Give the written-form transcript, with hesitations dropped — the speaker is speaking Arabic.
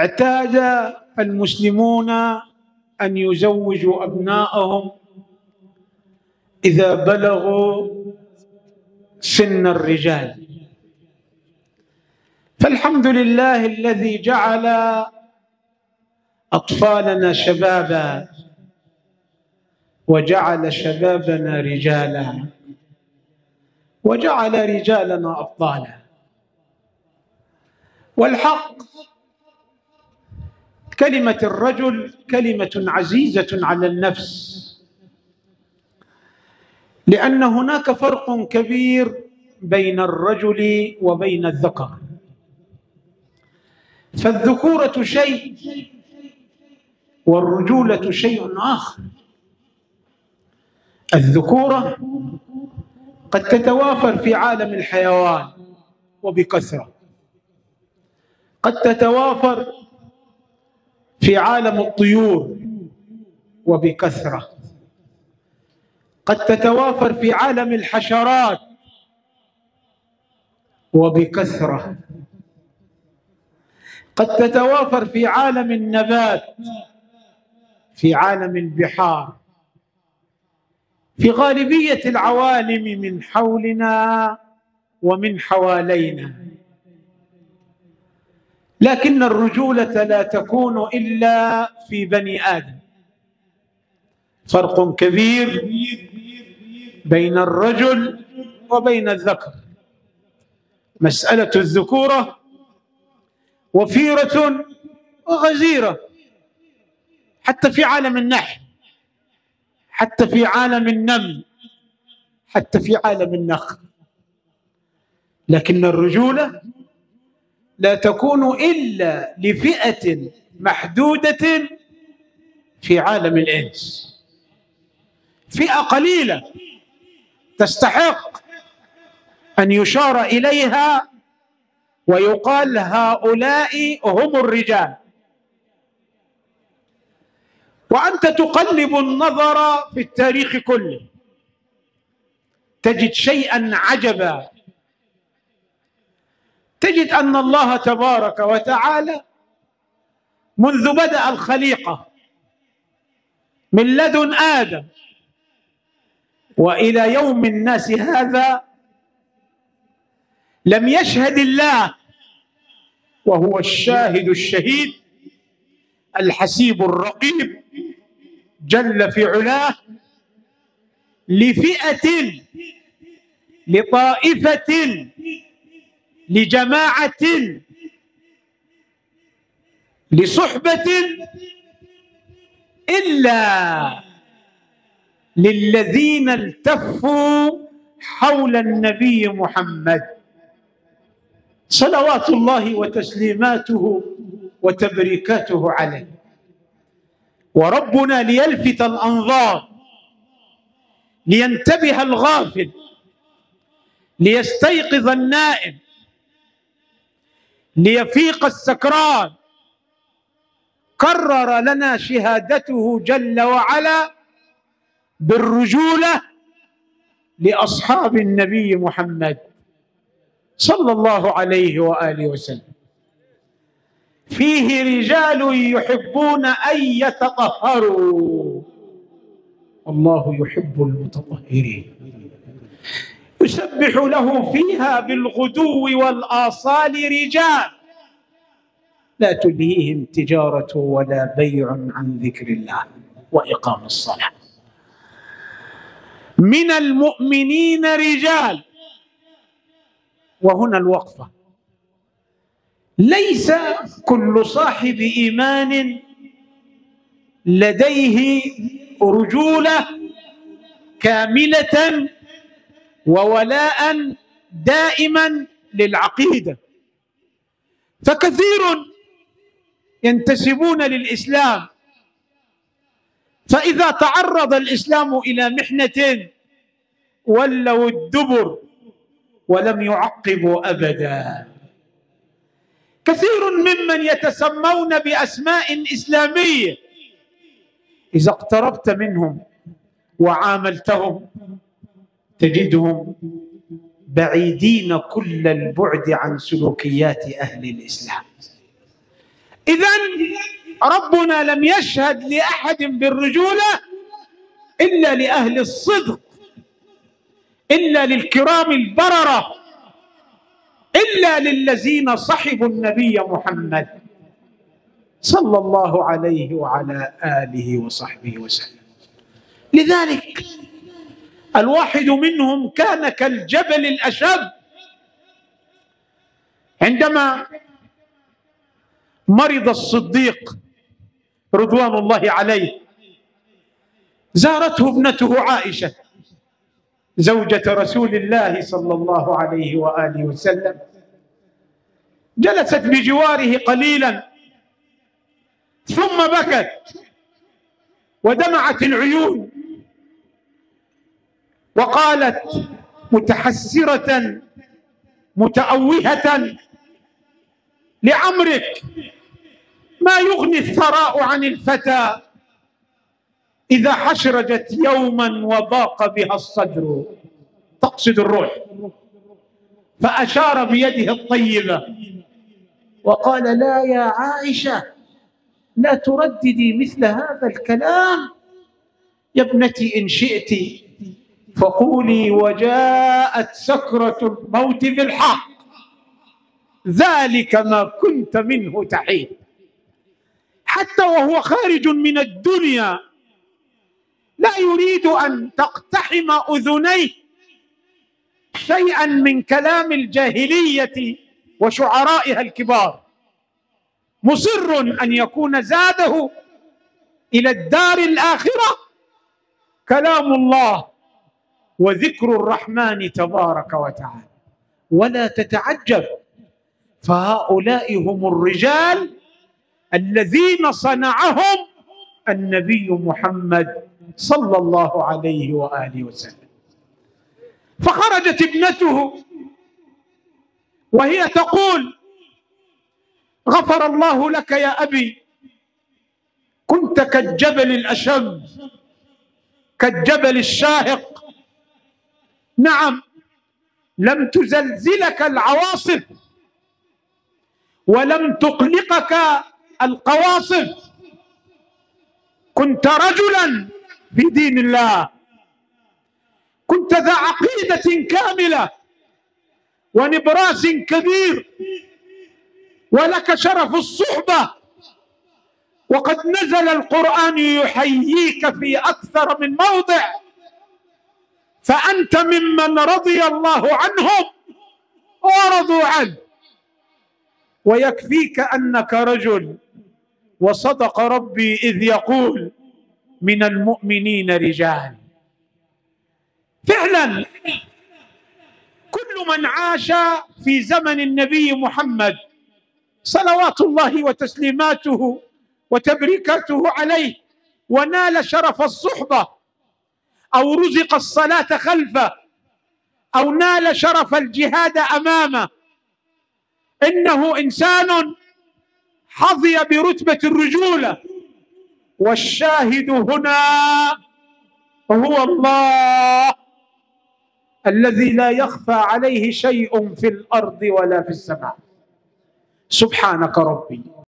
اعتاد المسلمون أن يزوجوا أبناءهم إذا بلغوا سن الرجال، فالحمد لله الذي جعل أطفالنا شبابا وجعل شبابنا رجالا وجعل رجالنا أبطالا. والحق كلمة الرجل كلمة عزيزة على النفس، لأن هناك فرق كبير بين الرجل وبين الذكر. فالذكورة شيء والرجولة شيء آخر. الذكورة قد تتوافر في عالم الحيوان وبكثرة، قد تتوافر في عالم الطيور وبكثرة، قد تتوافر في عالم الحشرات وبكثرة، قد تتوافر في عالم النبات، في عالم البحار، في غالبية العوالم من حولنا ومن حوالينا. لكن الرجولة لا تكون إلا في بني آدم. فرق كبير بين الرجل وبين الذكر. مسألة الذكورة وفيرة وغزيرة، حتى في عالم النحل، حتى في عالم النمل، حتى في عالم النخل. لكن الرجولة لا تكون إلا لفئة محدودة في عالم الإنس، فئة قليلة تستحق أن يشار إليها ويقال هؤلاء هم الرجال. وأنت تقلب النظر في التاريخ كله تجد شيئا عجبا، تجد أن الله تبارك وتعالى منذ بدأ الخليقة من لدن آدم وإلى يوم الناس هذا لم يشهد الله وهو الشاهد الشهيد الحسيب الرقيب جل في علاه لفئة، لطائفة، لجماعة، لصحبة، إلا للذين التفوا حول النبي محمد صلوات الله وتسليماته وتبريكاته عليه. وربنا ليلفت الأنظار، لينتبه الغافل، ليستيقظ النائم، ليفيق السكران، كرر لنا شهادته جل وعلا بالرجولة لأصحاب النبي محمد صلى الله عليه وآله وسلم. فيه رجال يحبون أن يتطهروا، والله يحب المتطهرين، يسبح له فيها بالغدو والآصال رجال لا تلهيهم تجارة ولا بيع عن ذكر الله وإقام الصلاة. من المؤمنين رجال. وهنا الوقفة. ليس كل صاحب إيمان لديه رجولة كاملة وولاء دائما للعقيدة، فكثير ينتسبون للإسلام، فإذا تعرض الإسلام إلى محنة ولوا الدبر ولم يعقبوا أبدا. كثير ممن يتسمون بأسماء إسلامية إذا اقتربت منهم وعاملتهم تجدهم بعيدين كل البعد عن سلوكيات أهل الإسلام. إذن ربنا لم يشهد لأحد بالرجولة إلا لأهل الصدق، إلا للكرام البررة، إلا للذين صحبوا النبي محمد صلى الله عليه وعلى آله وصحبه وسلم. لذلك الواحد منهم كان كالجبل الأشب. عندما مرض الصديق رضوان الله عليه زارته ابنته عائشة زوجة رسول الله صلى الله عليه وآله وسلم، جلست بجواره قليلا ثم بكت ودمعت العيون وقالت متحسرة متأوهة لعمرك ما يغني الثراء عن الفتى إذا حشرجت يوما وضاق بها الصدر، تقصد الروح، فأشار بيده الطيبة وقال لا يا عائشة لا ترددي مثل هذا الكلام، يا ابنتي إن شئت فقولي وجاءت سكرة الموت بالحق ذلك ما كنت منه تحيد. حتى وهو خارج من الدنيا لا يريد أن تقتحم أذنيه شيئا من كلام الجاهلية وشعرائها الكبار، مصر أن يكون زاده إلى الدار الآخرة كلام الله وذكر الرحمن تبارك وتعالى. ولا تتعجب، فهؤلاء هم الرجال الذين صنعهم النبي محمد صلى الله عليه وآله وسلم. فخرجت ابنته وهي تقول غفر الله لك يا أبي، كنت كالجبل الأشم كالجبل الشاهق، نعم لم تزلزلك العواصف ولم تقلقك القواصف، كنت رجلا في دين الله، كنت ذا عقيدة كاملة ونبراس كبير، ولك شرف الصحبة، وقد نزل القرآن يحييك في أكثر من موضع، فأنت ممن رضي الله عنهم ورضوا عنه، ويكفيك أنك رجل، وصدق ربي إذ يقول من المؤمنين رجال. فعلا كل من عاش في زمن النبي محمد صلوات الله وتسليماته وتبريكاته عليه ونال شرف الصحبة أو رزق الصلاة خلفه أو نال شرف الجهاد أمامه، إنه إنسان حظي برتبة الرجولة، والشاهد هنا هو الله الذي لا يخفى عليه شيء في الأرض ولا في السماء. سبحانك ربي.